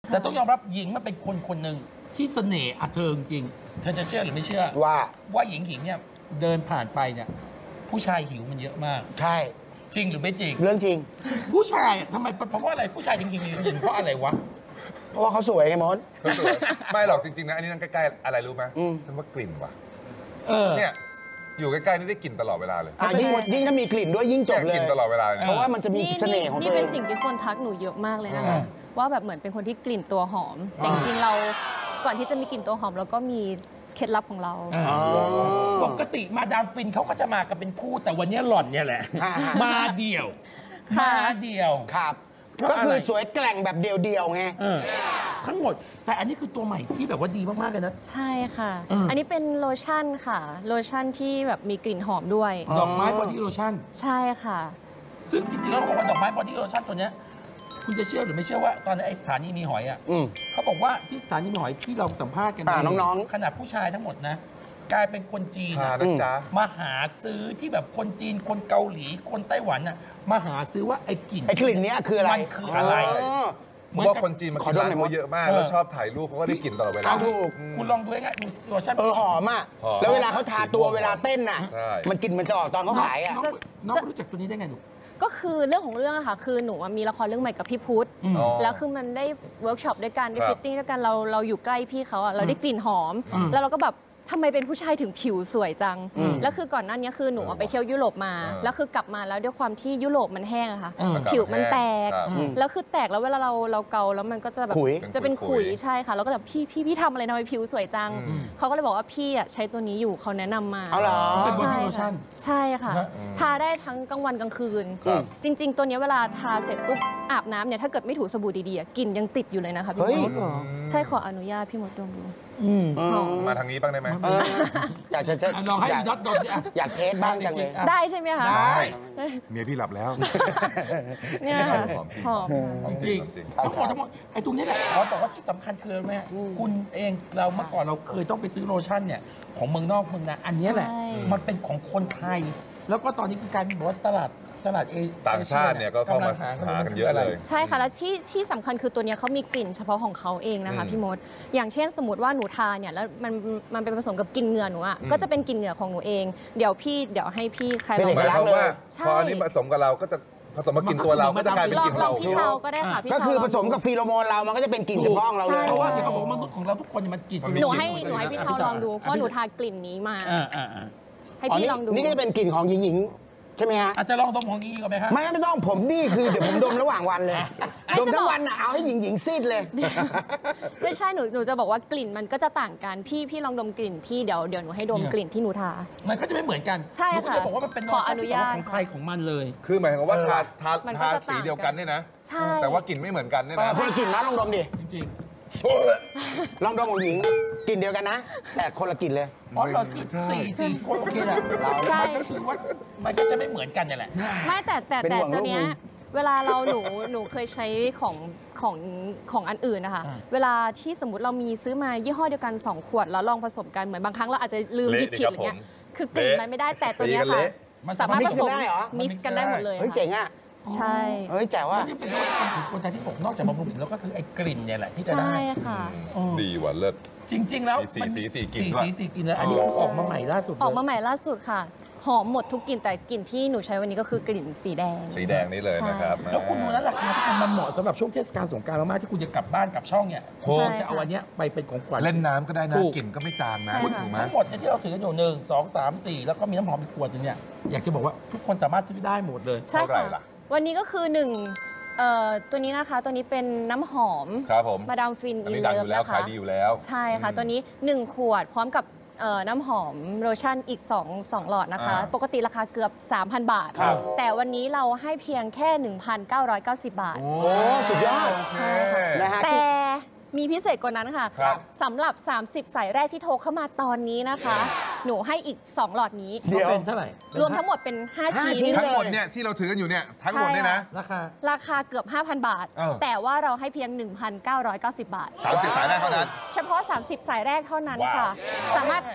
แต่ต้องยอมรับหญิงมันเป็นคนคนหนึ่งที่เสน่ห์เธอจริงเธอจะเชื่อหรือไม่เชื่อว่าหญิงเนี่ยเดินผ่านไปเนี่ยผู้ชายหิวมันเยอะมากใช่จริงหรือไม่จริงเรื่องจริงผู้ชายทำไมเพราะว่าอะไรผู้ชายจริงๆเพราะอะไรวะเพราะว่าเขาสวยไงมดไม่หรอกจริงๆนะอันนี้นั่งใกล้ๆอะไรรู้ไหมฉันว่ากลิ่นว่ะเนี่ยอยู่ใกล้ๆนี่ได้กลิ่นตลอดเวลาเลยยิ่งถ้ามีกลิ่นด้วยยิ่งจบเลยกลิ่นตลอดเวลาเพราะว่ามันจะมีเสน่ห์ของตัวเองนี่เป็นสิ่งที่คนทักหนูเยอะมากเลยนะคะว่าแบบเหมือนเป็นคนที่กลิ่นตัวหอมแต่จริงๆเราก่อนที่จะมีกลิ่นตัวหอมเราก็มีเคล็ดลับของเราปกติมาดามฟินเขาก็จะมากันเป็นคู่แต่วันนี้หล่อนเนี่ยแหละมาเดี่ยวครับก็คือสวยแกร่งแบบเดียวๆไงทั้งหมดแต่อันนี้คือตัวใหม่ที่แบบว่าดีมากๆเลยนะใช่ค่ะอันนี้เป็นโลชั่นค่ะโลชั่นที่แบบมีกลิ่นหอมด้วยดอกไม้บอดี้โลชั่นใช่ค่ะซึ่งจริงๆแล้วเขาบอกว่าดอกไม้บอดี้โลชั่นตัวเนี้ยคุณจะเชื่อหรือไม่เชื่อว่าตอนนี้ไอสถานีมีหอยอ่ะเขาบอกว่าที่สถานีมีหอยที่เราสัมภาษณ์กันน้องๆขนาดผู้ชายทั้งหมดนะกลายเป็นคนจีนมาหาซื้อที่แบบคนจีนคนเกาหลีคนไต้หวันน่ะมาหาซื้อว่าไอ้กลิ่นนี้คืออะไรมันคืออะไรเพราะว่าคนจีนมากินร้านเขาเยอะมากแล้วชอบถ่ายรูปเขาก็ได้กลิ่นตลอดเวลาถูกคุณลองดูง่ายๆดูโลชั่นหอมอ่ะแล้วเวลาเขาทาตัวเวลาเต้นน่ะมันกลิ่นมันจะออกตอนเขาขายอ่ะน้องรู้จักตัวนี้ได้ไงหนูก็คือเรื่องของเรื่องอะค่ะคือหนูมีละครเรื่องใหม่กับพี่พุทธแล้วคือมันได้เวิร์กช็อปด้วยกันได้ฟิตติ้งด้วยกันเราอยู่ใกล้พี่เขาอะเราได้กลิ่นหอมแล้วเราก็แบบทำไมเป็นผู้ชายถึงผิวสวยจังแล้วคือก่อนหน้านี้คือหนูไปเที่ยวยุโรปมาแล้วคือกลับมาแล้วด้วยความที่ยุโรปมันแห้งอะค่ะผิวมันแตกแล้วคือแตกแล้วเวลาเราเกาแล้วมันก็จะแบบจะเป็นขุยใช่ค่ะแล้วก็แบบพี่ทำอะไรทำไมผิวสวยจังเขาก็เลยบอกว่าพี่อะใช้ตัวนี้อยู่เขาแนะนำมาเอาเหรอใช่ค่ะทาได้ทั้งกลางวันกลางคืนจริงๆตัวนี้เวลาทาเสร็จปุ๊บอาบน้ำเนี่ยถ้าเกิดไม่ถูสบู่ดีๆกลิ่นยังติดอยู่เลยนะคะพี่มดใช่ขออนุญาตพี่มดดมดูมาทางนี้บ้างได้ไหมอยากจะลองให้ยอดดมอยากเทสบ้างจังเลยได้ใช่ไหมคะได้เมียพี่หลับแล้วเนี่ยหอมจริงทั้งหมดไอ้ตรงนี้แหละเขาบอกว่าที่สำคัญคือแม่คุณเองเราเมื่อก่อนเราเคยต้องไปซื้อโลชั่นเนี่ยของเมืองนอกเมืองนาอันนี้แหละมันเป็นของคนไทยแล้วก็ตอนนี้คือกลายเป็นบอกว่าตลาดต่างชาติเนี่ยก็เข้ามาหากันเยอะเลยใช่ค่ะแล้วที่สำคัญคือตัวนี้เขามีกลิ่นเฉพาะของเขาเองนะคะพี่มดอย่างเช่นสมมติว่าหนูทาเนี่ยแล้วมันเป็นผสมกับกลิ่นเหงื่อหนูอ่ะก็จะเป็นกลิ่นเหงื่อของหนูเองเดี๋ยวให้พี่ใครลองหมายความว่าพออันนี้ผสมกับเราก็จะผสมกับกลิ่นตัวเราก็จะกลายเป็นกลิ่นเราพี่เชาก็ได้ค่ะพี่เชาก็คือผสมกับฟีโรโมนเรามันก็จะเป็นกลิ่นเฉพาะของเราเลยเพราะว่าเขาบอกว่ามนุษย์ของเราทุกคนมันกลิ่นหนูให้พี่เชาลองดูเพราะหนูทากลิ่นนี้มาให้พี่ลองดูนี่ก็จะเป็นกลิ่นของหญิงใช่ไหมฮะอาจจะลองดมของอีก่อนไหมครับไม่ต้องผมนี่คือเดี๋ยวผมดมระหว่างวันเลยดมทั้งวันอ่ะเอาให้หญิงซีดเลยไม่ใช่หนูจะบอกว่ากลิ่นมันก็จะต่างกันพี่ลองดมกลิ่นพี่เดี๋ยวหนูให้ดมกลิ่นที่หนูทามันก็จะไม่เหมือนกันใช่ค่ะจะบอกว่ามันเป็นขออนุญาตของใครของมันเลยคือหมายถึงว่าทาสีเดียวกันเนี่ยนะแต่ว่ากลิ่นไม่เหมือนกันเนี่ยนะคนละกลิ่นนะลองดมดิจริงลองดมของหญิงกลิ่นเดียวกันนะแต่คนละกลิ่นเลยอ๋อเราคือสี่คนโอเคแหละใช่ก็คือว่ามันก็จะไม่เหมือนกันนี่แหละไม่แต่ตัวเนี้ยเวลาหนูเคยใช้ของอันอื่นนะคะเวลาที่สมมติเรามีซื้อมายี่ห้อเดียวกัน2 ขวดแล้วลองผสมกันเหมือนบางครั้งเราอาจจะลืมหยิบผิดอะไรเงี้ยคือกลิ่นมันไม่ได้แต่ตัวเนี้ยค่ะสามารถผสมมิกซ์กันได้หมดเลยเฮ้ยเจ๋งอ่ะใช่เฮ้ยแจ๋วว่านี่เป็นนวัตกรรมของคนไทยที่บอกนอกจากบำรุงผิวแล้วก็คือไอ้กลิ่นเนี่ยแหละที่จะได้ใช่ค่ะดีว่ะเลิศจริงๆแล้ว 4 กลิ่นด้วย 4 กลิ่นแล้วอันนี้ออกมาใหม่ล่าสุดออกมาใหม่ล่าสุดค่ะหอมหมดทุกกลิ่นแต่กลิ่นที่หนูใช้วันนี้ก็คือกลิ่นสีแดงนี่เลยนะครับแล้วคุณดูนะราคาที่มันเหมาะสำหรับช่วงเทศกาลสงกรานต์มากที่คุณจะกลับบ้านกลับช่องเนี่ยคุณจะเอาอันนี้ไปเป็นของขวัญเล่นน้ำก็ได้นะกลิ่นก็ไม่จางนะถูกไหมทั้งหมดที่เราถือกันอยู่1 2 3 4แล้วก็มีน้ำหอมอีกขวดนึงเนี่ยอยากจะบอกว่าทุกคนสามารถซื้อได้หมดเลยใช่ค่ะวันนี้ก็คือตัวนี้นะคะตัวนี้เป็นน้ำหอมครับผมมาดามฟินอินเลิฟนะคะขายดีอยู่แล้วใช่ค่ะตัวนี้1 ขวดพร้อมกับน้ำหอมโลชั่นอีก2หลอดนะคะปกติราคาเกือบ 3,000 บาทแต่วันนี้เราให้เพียงแค่ 1,990 บาทโอ้สุดยอดใช่ค่ะแต่มีพิเศษกว่านั้นค่ะสำหรับ30 สายแรกที่โทรเข้ามาตอนนี้นะคะหนูให้อีก2หลอดนี้เป็นเท่าไหร่รวมทั้งหมดเป็น5 ชิ้นทั้งหมดเนี่ยที่เราถือกันอยู่เนี่ยทั้งหมดเนี่ยนะราคาเกือบ 5,000 บาทแต่ว่าเราให้เพียง 1,990 บาท 30 สายแรกเท่านั้นเฉพาะ30 สายแรกเท่านั้นค่ะสามารถ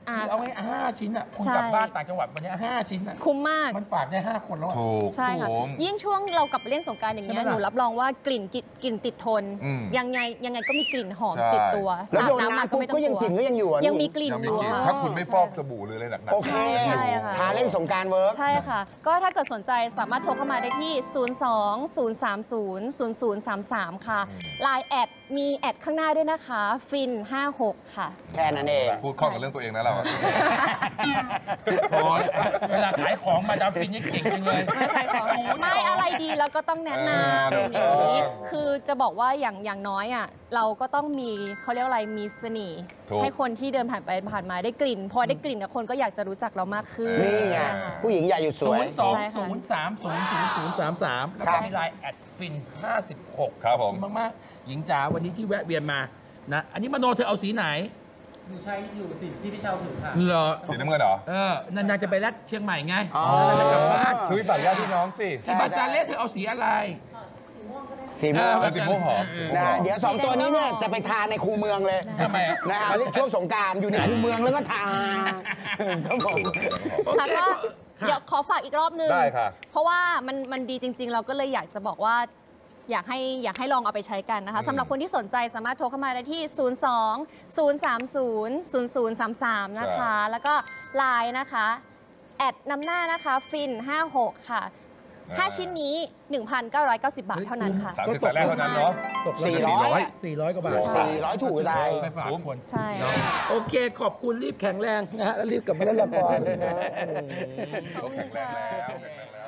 คือเอาไว้5 ชิ้นอ่ะคุณใช่กลับบ้านต่างจังหวัดวันนี้5 ชิ้นอ่ะคุ้มมากมันฝากได้ 5 คนแล้วอะถูกใช่ค่ะผมยิ่งช่วงเรากลับไปเล่นสงกรานต์อย่างเงี้ใช่ยไหมล่ะหนูรับรองว่ากลิ่นติดทนอืมยังไงก็มีกลิ่นหอมใช่ติดตัวแล้วโดนมาน้ำก็ปุ๊บไม่ต้อก็งยังกลัวกลิ่นก็ยังอยู่อะยังมีกลิ่นยังอมียู่กลิ่นค่ะถ้าคุณไม่ฟอกสบู่หรืออะไรหนักๆโอเคใช่ค่ะทาเล่นสงกรารเวิร์กใช่ค่ะ ก็ถ้าเกิดสนใจสามารถโทรเข้ามาได้ที่ 02-030-0033 ค่ะ Line แอดมีแอดข้างหน้าด้วยนะคะฟิน56ค่ะแค่นั้นเองพูดคล่องกับเรื่องตัวเองนะเราอะพอแล้วเวลาขายของมาดามฟินนี่เก่งจังเลยไม่ใช่ของไม่อะไรดีแล้วก็ต้องแนะนำอย่างนี้คือจะบอกว่าอย่างน้อยอ่ะเราก็ต้องมีเขาเรียกว่าอะไรมีเสน่ห์ถูกให้คนที่เดินผ่านไปผ่านมาได้กลิ่น พอได้กลิ่นเนี่ยคนก็อยากจะรู้จักเรามากขึ้นนี่ไงผู้หญิงอย่าหยุดสวย 020300033 แล้วครัก็บมีไลน์แอดฟิน56 ครับผมขอณมากๆหญิงจ๋าวันนี้ที่แวะเวียนมานะอันนี้มโนเธอเอาสีไหนหนูใช้อยู่สีที่พี่เชาถือค่ะเหรอสีน้ำเงินเหรอนางจะไปแลดเชียงใหม่ไงอ๋อแล้วจะกลับบ้านซื้อไปฝากญาติพี่น้องสิที่บาจาเล่เธอเอาสีอะไรสีม่วงเออสีม่วงหอมสีม่วงนะหอมเดี๋ยว 2 ตัวนี้เนี่ยจะไปทานในคูเมืองเลยทำไมอะนะฮะช่วงสงกรารอยู่ในคูเมืองแล้วก็ทานครับผมโอค่ะเคก็เดี๋ยวขอฝากอีกรอบนึงได้ค่ะเพราะว่ามันดีจริง ๆ เราก็เลยอยากจะบอกว่าอยากให้ลองเอาไปใช้กันนะคะสำหรับคนที่สนใจสามารถโทรเข้ามาได้ที่ 02-030-0033 นะคะ แล้วก็ไลน์นะคะแอดนำหน้านะคะฟิน56 ค่ะ 5 ชิ้นนี้ 1,990 บาทเท่านั้นค่ะ 30แต่แรกเท่านั้นเนาะตกละ 400 กว่าบาท 400 ถูกตายไปฝากคนใช่เนาะโอเค ขอบคุณรีบแข็งแรงนะฮะ แล้วรีบกลับมาเล่นละครเขาแข็งแรงแล้วแข็งแรงแล้ว